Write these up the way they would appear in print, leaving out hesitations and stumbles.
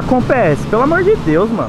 com PS, pelo amor de Deus, mano.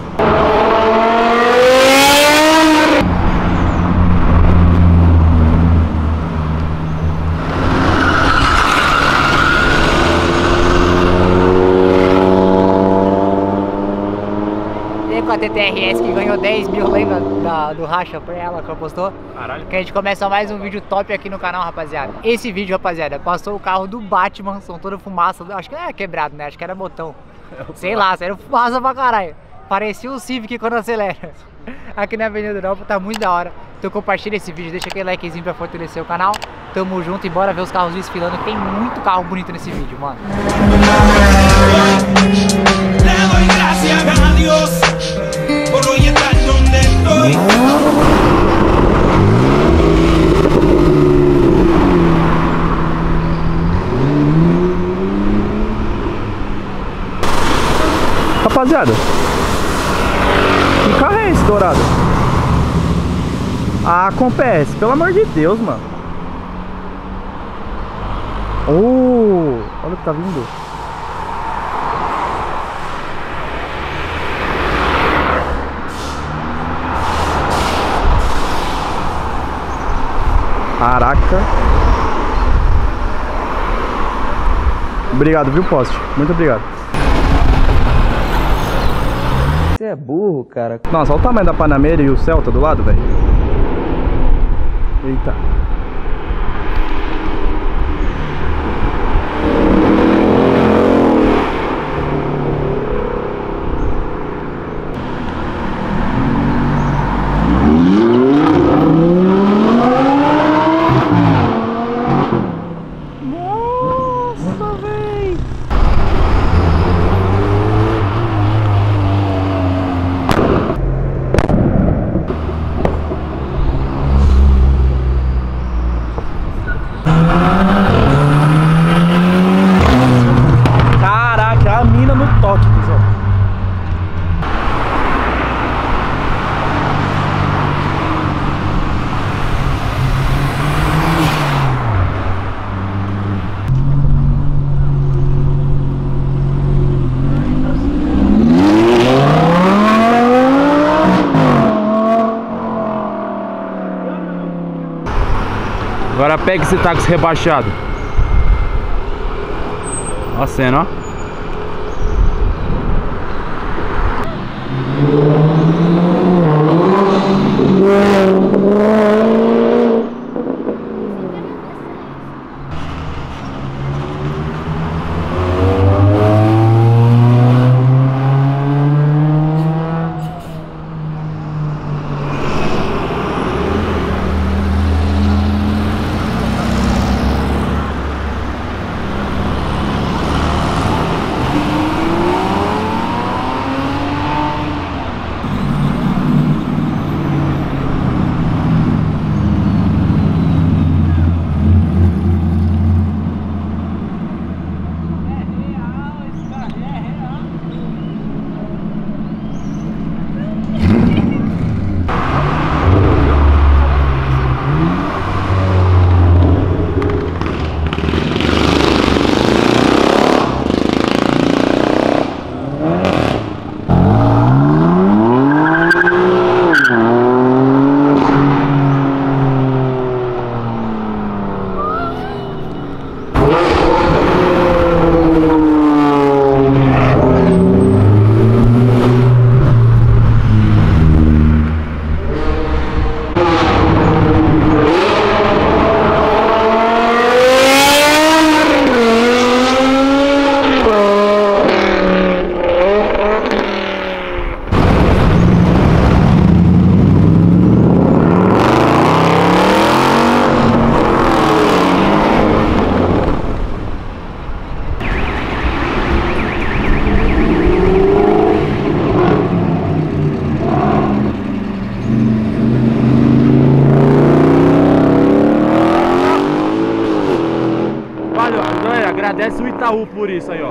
Com a TTRS que ganhou 10 mil, lembra do racha pra ela que ela postou? Caralho. Que a gente começa mais um vídeo top aqui no canal, rapaziada. Esse vídeo, rapaziada, passou o carro do Batman, são toda fumaça, acho que não era quebrado, né? Acho que era botão. Sei lá, sério, fumaça pra caralho. Parecia um Civic quando acelera. Aqui na Avenida Europa, tá muito da hora. Então compartilha esse vídeo, deixa aquele likezinho pra fortalecer o canal. Tamo junto e bora ver os carros desfilando, que tem muito carro bonito nesse vídeo, mano. Rapaziada, que carro é esse dourado? Ah, com PS, pelo amor de Deus, mano. Olha o que tá vindo. Caraca. Obrigado, viu, poste? Muito obrigado. Você é burro, cara. Nossa, olha o tamanho da Panamera e o Celta do lado, velho. Eita. Nossa, velho. Caraca, a mina no toque, pessoal. Agora pega esse táxi rebaixado. Ó a cena, ó. Agradece o Itaú por isso aí, ó.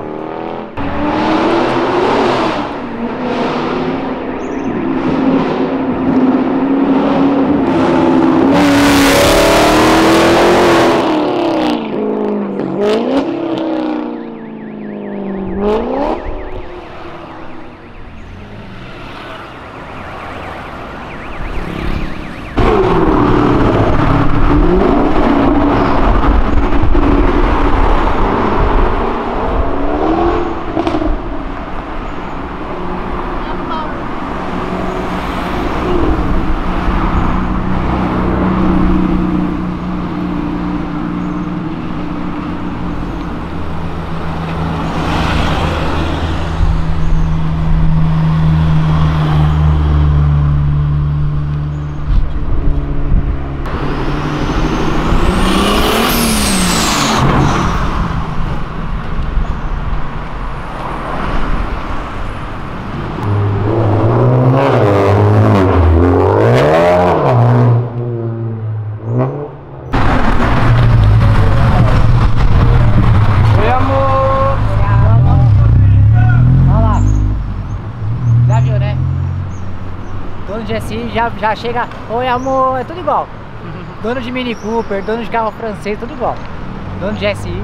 GSI já chega, oi amor, é tudo igual. Dono de Mini Cooper, dono de carro francês, tudo igual. Dono de GSI.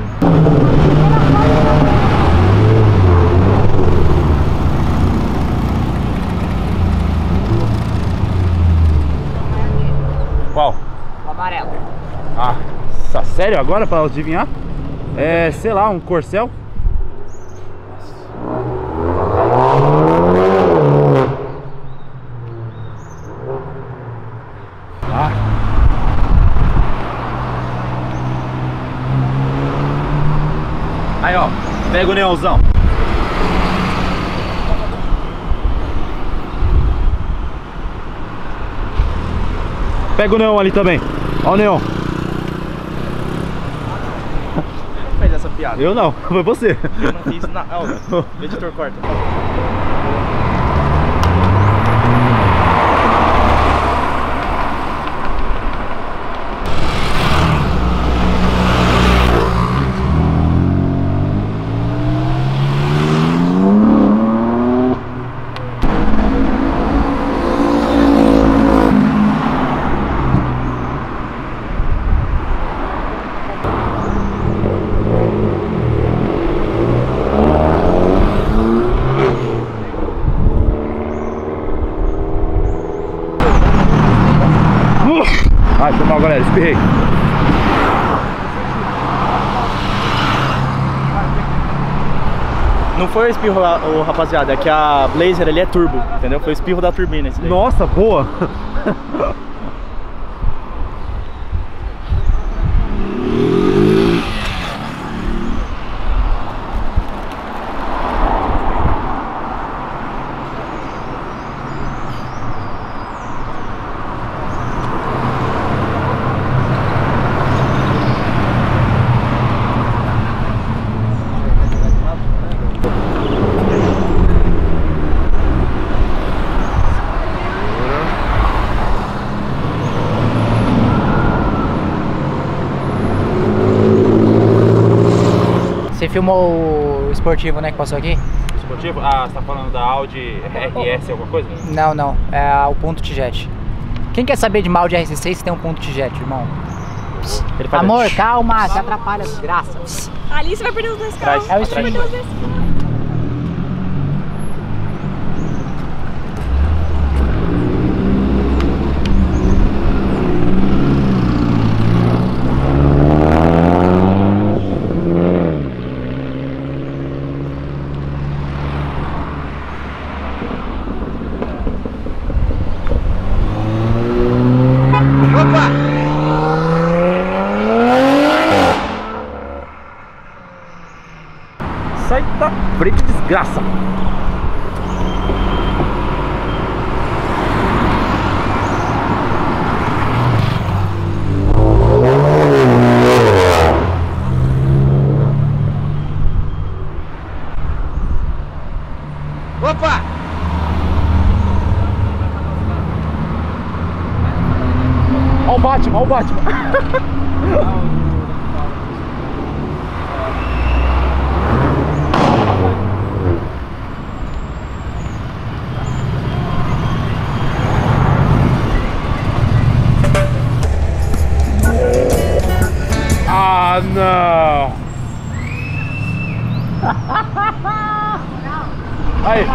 Qual? O amarelo. Ah, sério agora pra adivinhar? É, sei lá, um Corcel? Ah. Aí ó, pega o neonzão. Pega o neon ali também. Ó o neon. Quem fez essa piada? Eu não, foi você. Eu não fiz nada. Ó, o editor corta. Ai, foi mal, galera, espirrei. Não foi o espirro, rapaziada, é que a Blazer ali é turbo, entendeu? Foi o espirro da turbina esse daí. Nossa, boa. Você filmou o esportivo, né, que passou aqui? Esportivo? Ah, você tá falando da Audi RS alguma coisa? Não, não, é o ponto T-Jet. Quem quer saber de mal de RC6 tem um ponto T-Jet, irmão? Ele faz Amor, assim. calma, você atrapalha, desgraça. Ali você vai perder os dois carros. É o Você vai stream. perder os dois carros. Sai da frente, desgraça. Opa! Ó o Batman, ó o Batman. Ah, não. Aí.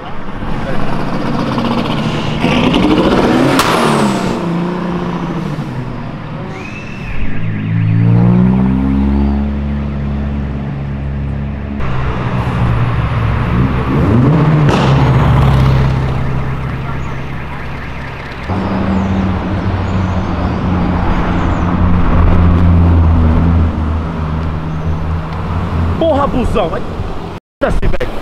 Porra, busão, vai assim, velho.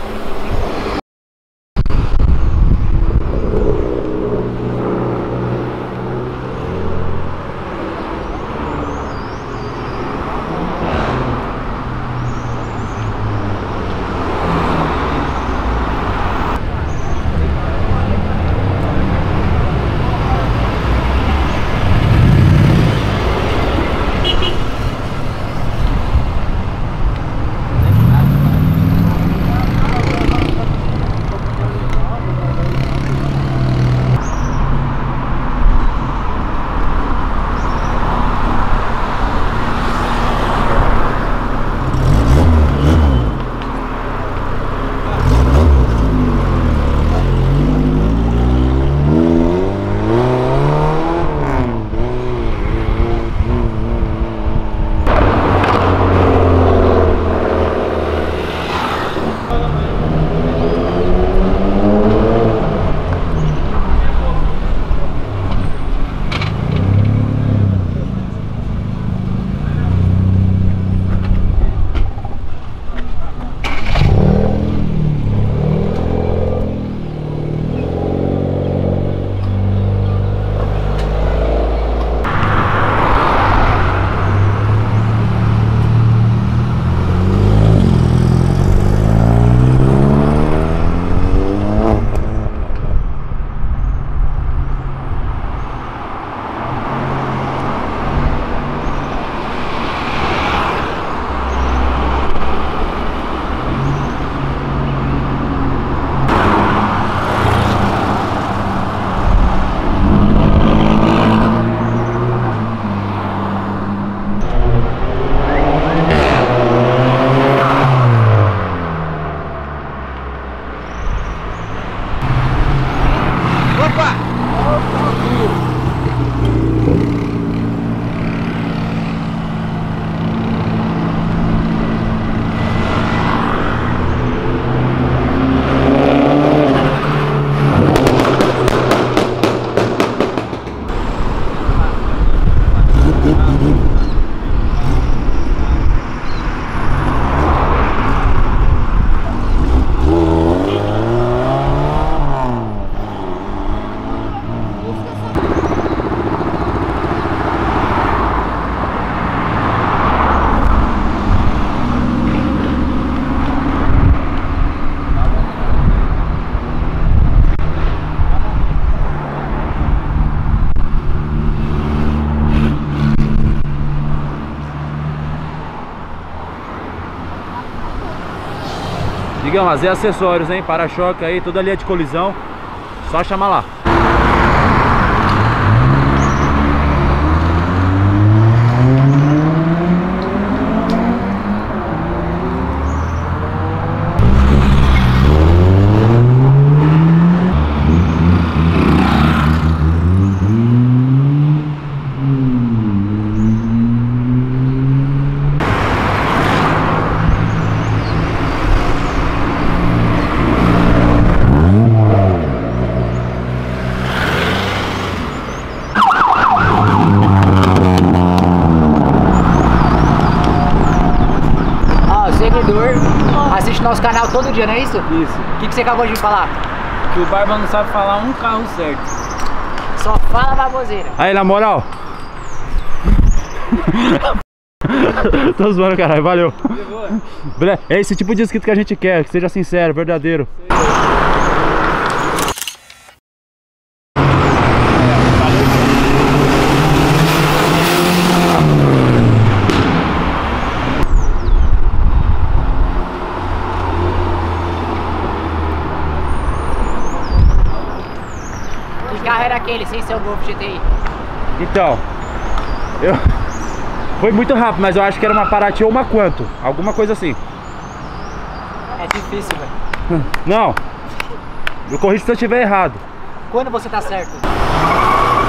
Digão, mas é acessórios, hein? Para-choque aí, toda linha de colisão. Só chamar lá. Assiste nosso canal todo dia, não é isso? Isso. O que você acabou de me falar? Que o Barba não sabe falar um carro certo. Só fala baboseira. Aí, na moral. Tô zoando, caralho, valeu. É esse tipo de inscrito que a gente quer, que seja sincero, verdadeiro. Que carro era aquele, sem ser o Golf GTI? Então, foi muito rápido, mas eu acho que era uma Paraty ou uma Quanto, alguma coisa assim. É difícil, velho. Não, eu corrijo se eu estiver errado. Quando você tá certo?